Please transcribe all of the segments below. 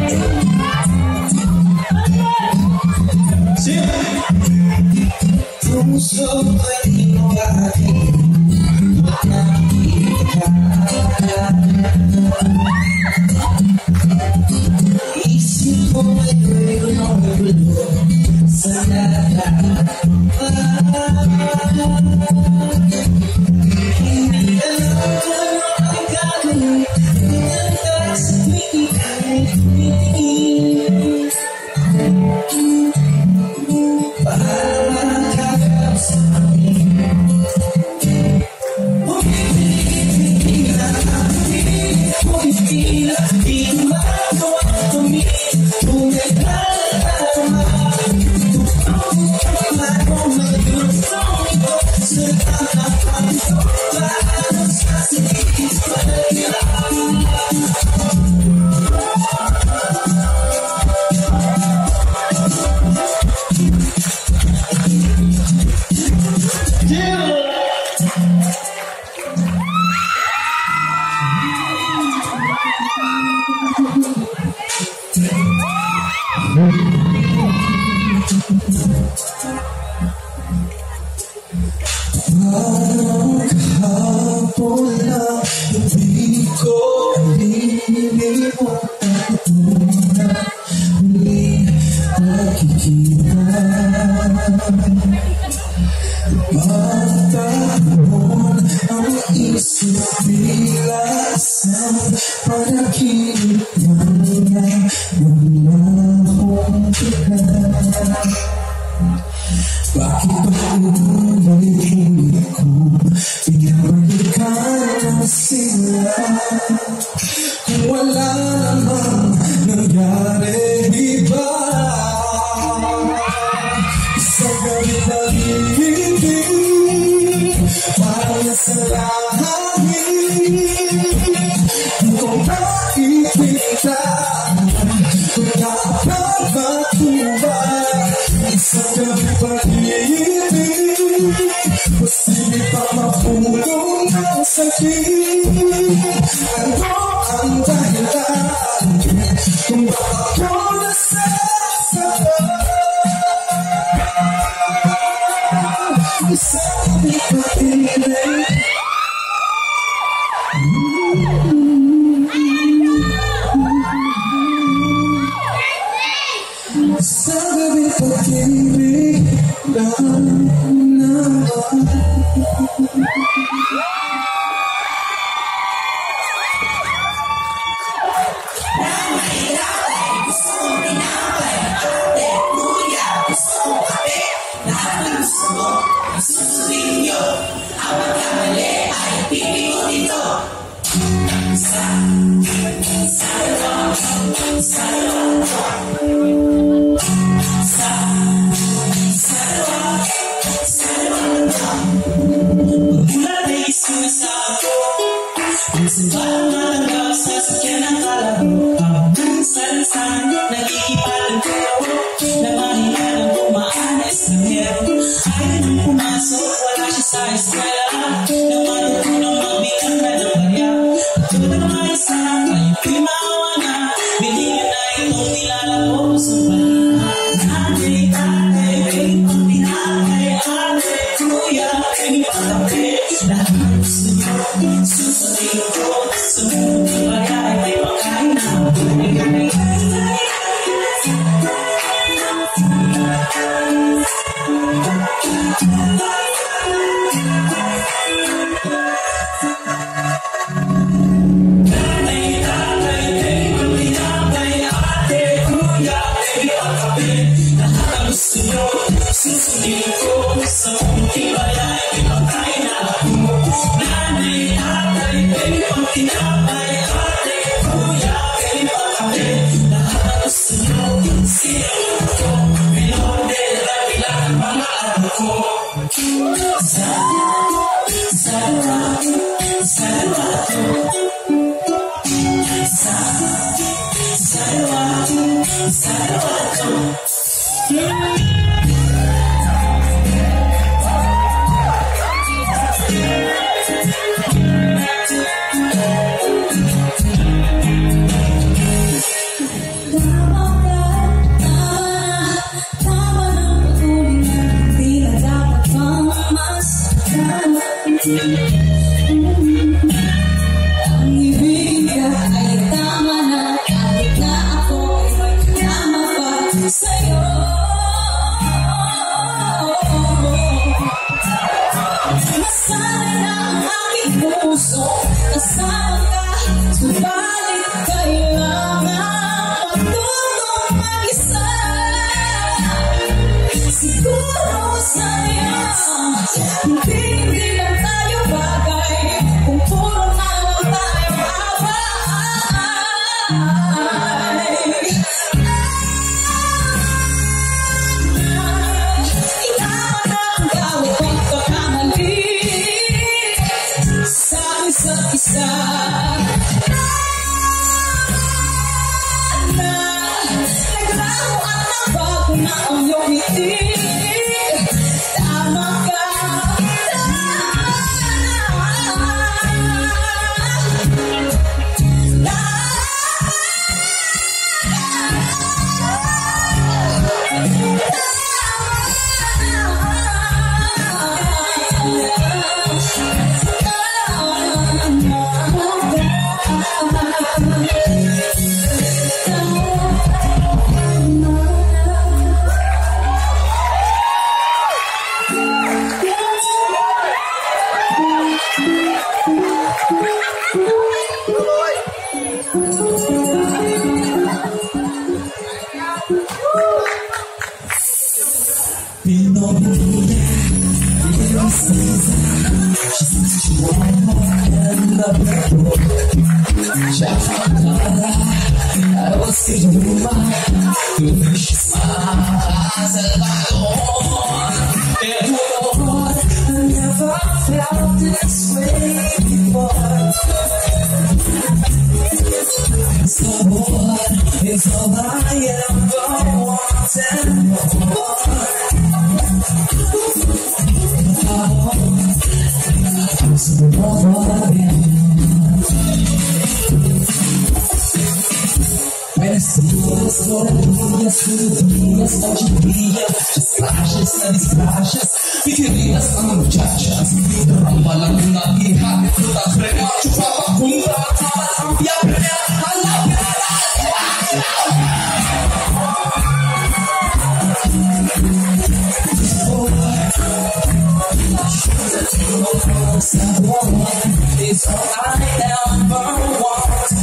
Puso ay inuwari at nakita ka. Isip ko ay gulo sa lahat. Hindi alam ko ano ang gagawin. Pinagkat sa tuwing ika'y tumitingin. Kahapon na hindi ko nililimutan na muli nakikita. Pagtapon ang isip bila isang panaginip na akong tignan. Bakit ba ulit-ulit ko pinabalikan ang sila? Kung wala namang nangyari, di ba? Isang gabi na ibig, parang nasa langit. Kung nakikita, kung nakapagpatuloy, isang gabi pag-ibig, posible pa mapulong ang sakit. Ano ang dahilan kung bakit ko nasasaktan? Isang gabi pag-ibig, isang gabi pag-ibig lang naman. Gusto mo pinapay, ate, kuya, gusto mo kape. Lahat ng gusto mo, susundin nyo. Ang magkamali ay pipigutin to. Minsan ba malanggap sa sakyan ng kalabo? Minsan nagkikipagod na mahina ng kumaanes ng hero. Ayaw nang pumasok, wala siya sa eskwela. Nang matutunang magbilang na ng barya. Tulad ng mga isa, ngayon ko'y maawa na. Bilhin na itong nilalako sa balita. Ate, kayo pang pinakay. Ate, kuya, kayo pagkape. Lahat ng gusto nyo, susundin ko. Sumunod ng barya ay may pagkain na. Susundin ko sa munting bayan, ipagkain na ako. Nanay, tatay, kayo pang tinapay. Ate, kuya, kayo pagkape. Lahat na gusto nyo, sinunod ko. Pinodel, dapilan ang mga ano ko. never felt this way before. So what is all I ever wanted more? So what when I see what's going on, yes, what you be, just flashes and splashes. We can be as muchachas. Rampa lang nagihan, tutas rema, chupa pa punta, ambia pena, ala it's all I ever want.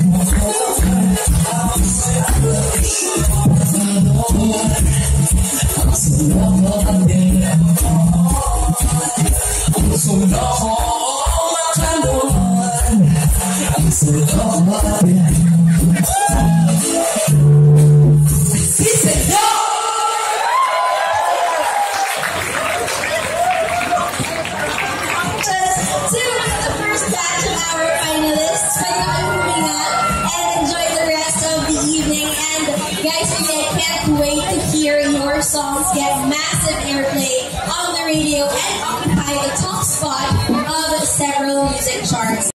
Wait to hear your songs get massive airplay on the radio and occupy the top spot of several music charts.